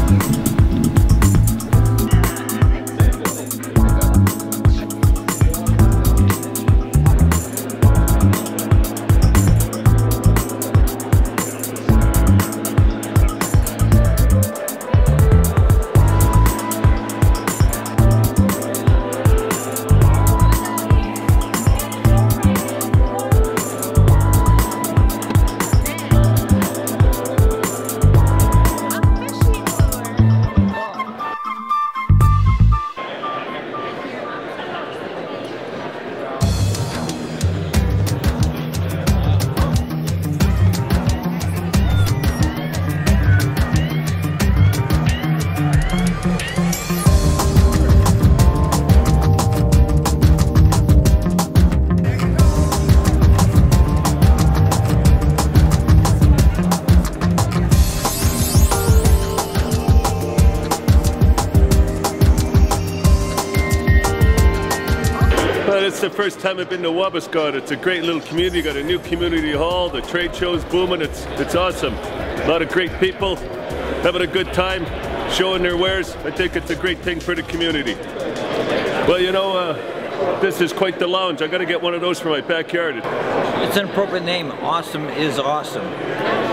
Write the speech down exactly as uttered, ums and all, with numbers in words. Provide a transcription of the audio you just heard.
It's the first time I've been to Wabasca. It's a great little community. Got a new community hall. The trade show's booming. It's it's awesome. A lot of great people having a good time, showing their wares. I think it's a great thing for the community. Well, you know, uh, this is quite the lounge. I got to get one of those for my backyard. It's an appropriate name. Awesome is awesome.